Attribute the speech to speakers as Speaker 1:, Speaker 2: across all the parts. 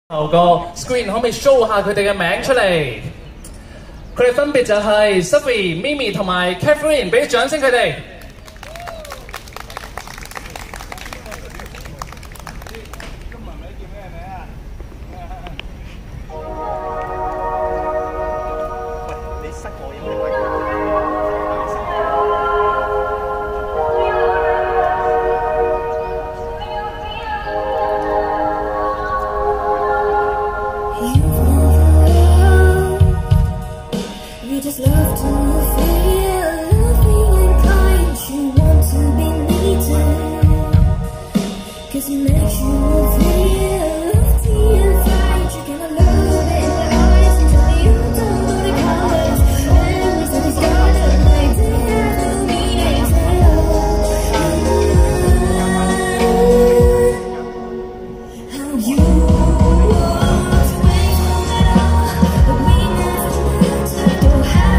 Speaker 1: 後個 screen 可唔可以 show 下佢哋嘅名出嚟？佢哋分別就係 Sophie、Mimi 同埋 Catherine， 俾啲掌聲佢哋。
Speaker 2: You just love to feel loving and kind. You want to be needed, 'cause it makes you feel lofty and fine. You cannot love in the eyes until you don't know the colors. Memories that is garden like they have no meaning. How you walked away from it all, but we never meant to go.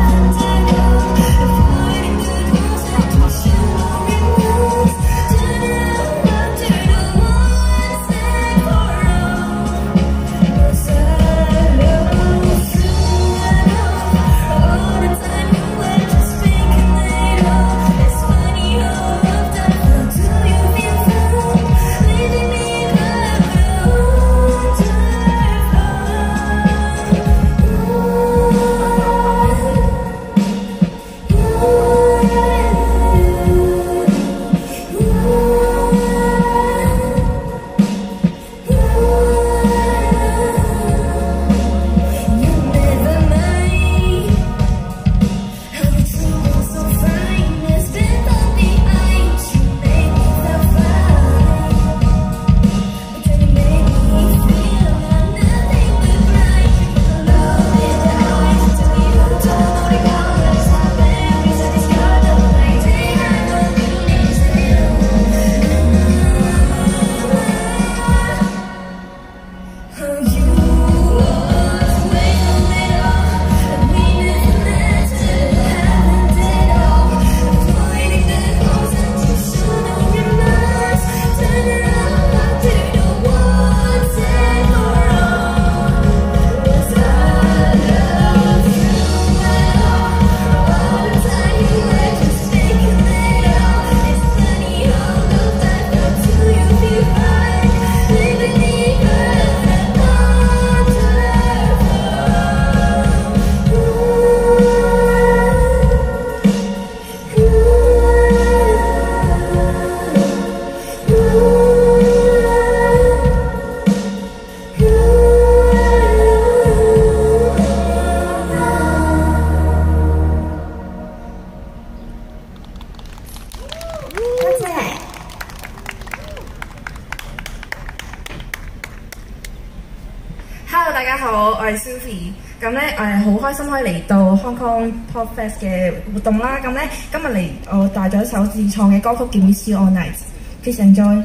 Speaker 3: Hello， 大家好，我係 Sophie。咁咧好開心可以嚟到 Hong Kong Pop Fest 嘅活動啦。咁咧今日嚟我帶咗一首自創嘅歌曲叫 Miss You All Night，Please enjoy。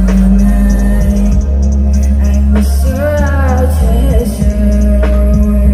Speaker 2: treasure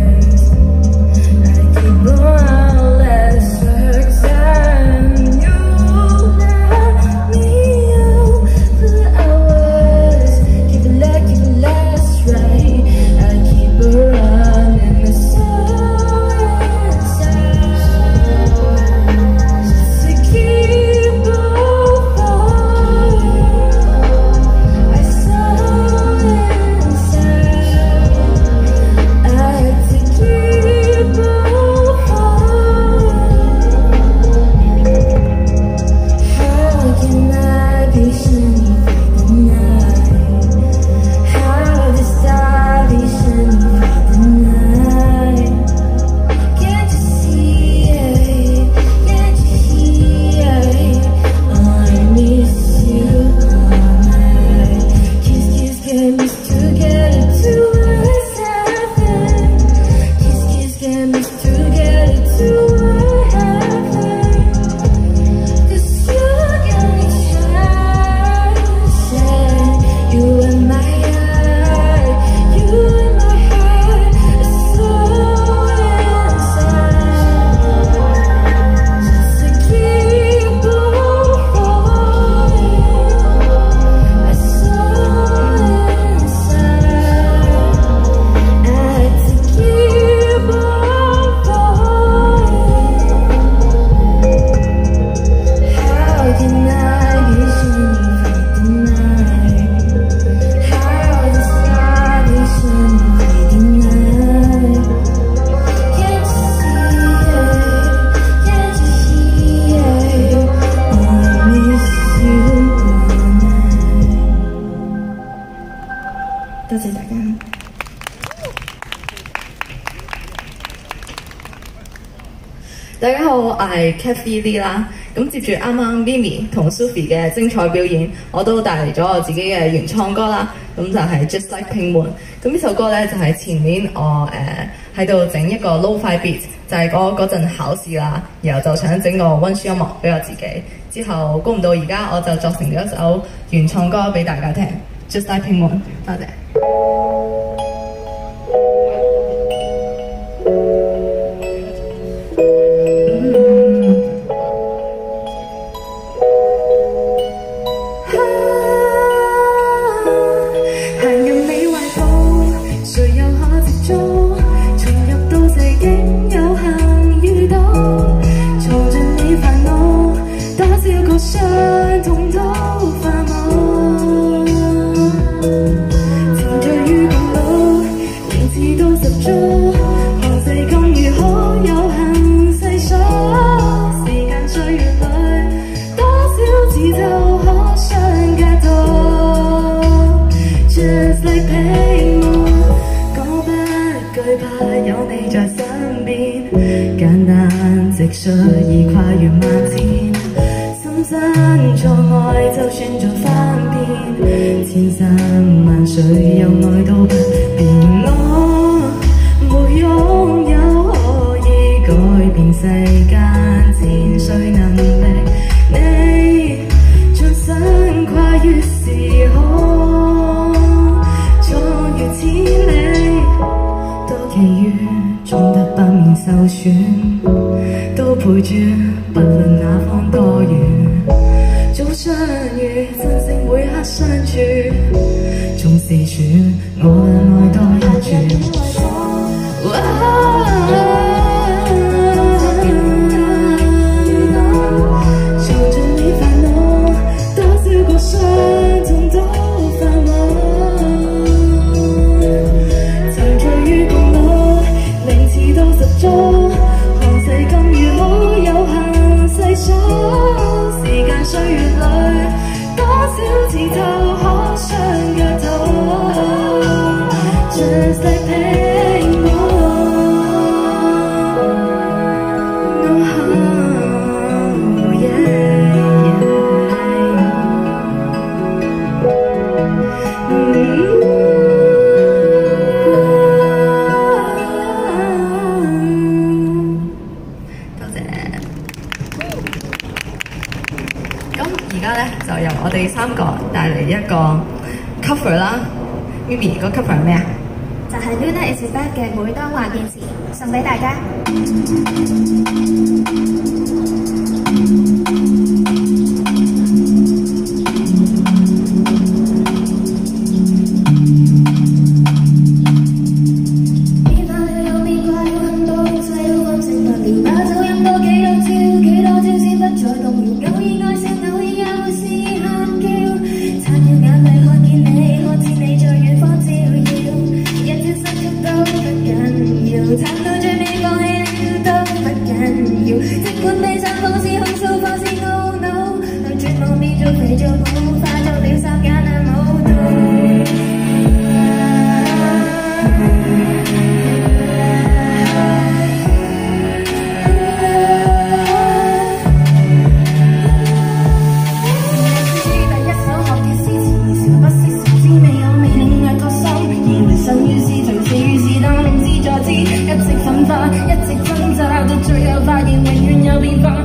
Speaker 4: 大家好，我係 Kathy Lee 啦。咁接住啱啱 Mimi 同 Sophie 嘅精彩表演，我都帶嚟咗我自己嘅原創歌啦。咁就係 Just Like Pink Moon。咁呢首歌咧就係前年我喺度整一個 Lo-Fi beat， 就係嗰陣考試啦，然後就想整個溫書音樂俾我自己。之後估唔到而家我就作成咗一首原創歌俾大家聽 ，Just Like Pink Moon。多謝。
Speaker 2: 傷痛都化無，沉醉於共舞，連刺都十足，寒世今如可有幸細數，時間歲月裏多少次就可相隔到 Just like Pink Moon， 講不懼怕有你在身邊，簡單直率已跨越萬千。身錯愛，就算做翻篇，千山萬水有愛都不變。我沒擁有可以改變世間前誰能力？你將身跨越時空，創越千里，多奇遇，總得不免受損，都陪住，不論哪方多遠。早相遇，珍惜每刻相處，縱是處，我愛多一注。藏盡你煩惱，多少個傷痛都化無。沉醉於共舞，名詞都十足，看世今如好有幸細數。時間歲月裏，多少次就可相隔到 Just like Pink Moon。Oh yeah多謝。咁而家咧就由我哋三個帶嚟一個 cover 啦。Mimi 個 cover 係咩啊？
Speaker 5: 就係 Luna Is Back 嘅每當話件事，送俾大家。
Speaker 2: 一直奮發，一直掙扎，到最後發現永遠有變化。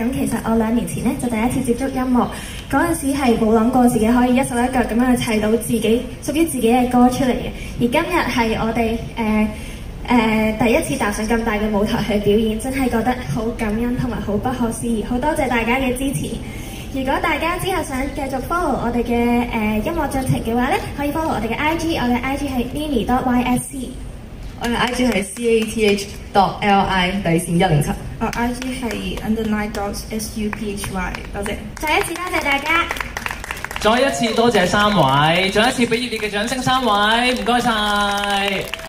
Speaker 5: 咁其實我2年前咧就第一次接觸音樂，嗰陣時係冇諗過自己可以一手一腳咁樣去砌到自己屬於自己嘅歌出嚟嘅。而今日係我哋第一次踏上咁大嘅舞台去表演，真係覺得好感恩同埋好不可思議，好多謝大家嘅支持。如果大家之後想繼續 follow 我哋嘅音樂進程嘅話咧，可以 follow 我哋嘅 IG， 我嘅 IG 係 mimi.ysc，
Speaker 4: 我嘅 IG 係 cath.li_107，
Speaker 3: 我 IG 係 _suphy， 多謝。
Speaker 5: 再一次多謝大家。
Speaker 1: 再一次多謝3位，再一次俾熱烈嘅掌聲3位，唔該晒。